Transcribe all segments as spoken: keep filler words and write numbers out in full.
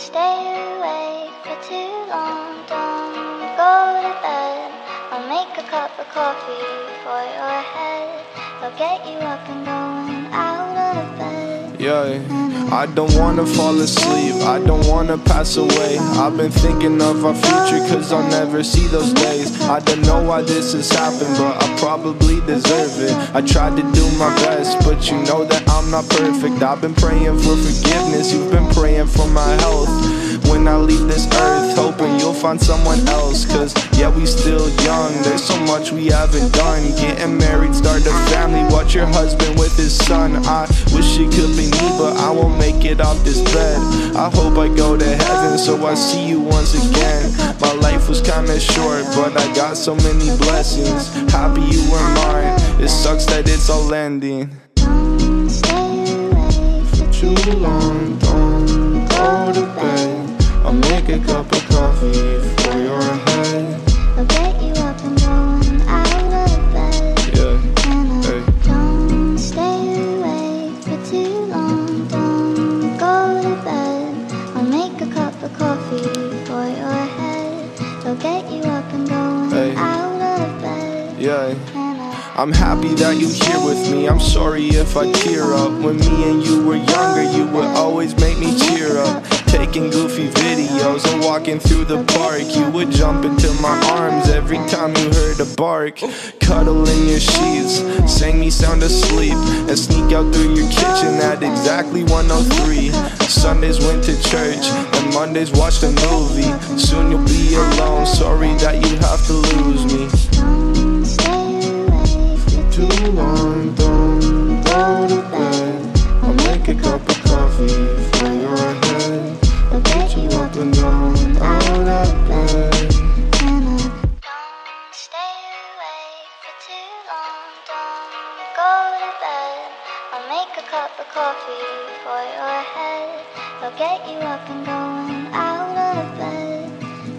stay awake for too long, don't go to bed. I'll make a cup of coffee for your head. I'll get you up and going out of bed. Yeah, I don't wanna fall asleep, I don't wanna pass away. I've been thinking of our future cause I'll never see those days. I don't know why this has happened, but I probably deserve it. I tried to do my best, but you know that I'm not perfect. I've been praying for forgiveness, you've been praying for my health. When I leave this earth, hoping you'll find someone else. Cause yeah, we still young, there's so much we haven't done. Getting married, start a family, watch your husband with his son. I wish it could be me, but I won't make it off this bed. I hope I go to heaven, so I see you once again. My life was kinda short, but I got so many blessings. Happy you were mine, it sucks that it's all ending. Don't stay awake for Too long, don't go to bed. I'll make a cup of coffee for your head. I'll get you up and going out of bed. Yeah, And I hey. don't stay awake for too long, don't go to bed. I'll make a cup of coffee for your head. I'll get you up and going Hey. out of bed. Yeah. And I I'm happy that you're here with me, I'm sorry if I tear up. When me and you were younger, you would always make me cheer up. Taking goofy videos and walking through the park, you would jump into my arms every time you heard a bark. Cuddle in your sheets, sang me sound asleep, and sneak out through your kitchen at exactly one oh three. Sundays went to church, and Mondays watched a movie. Soon you'll be alone, sorry that you have to lose me. don't stay awake for Too long, don't go to bed. I'll make a cup of coffee for your head. I'll get you up and going out of bed. And I don't stay awake for too long, don't go to bed. I'll make a cup of coffee for your head. I'll get you up and going out of bed.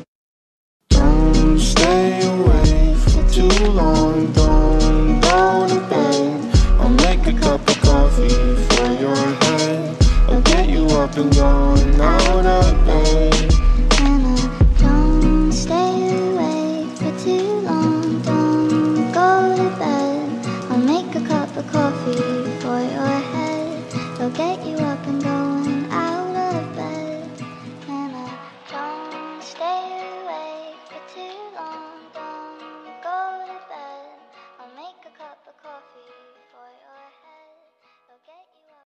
Don't stay awake for too long, don't go to bed. I'll make a cup of coffee for your head. I'll get you up and going out of bed. And I don't stay awake for too long, don't go to bed. I'll make a cup of coffee for your head. I'll get you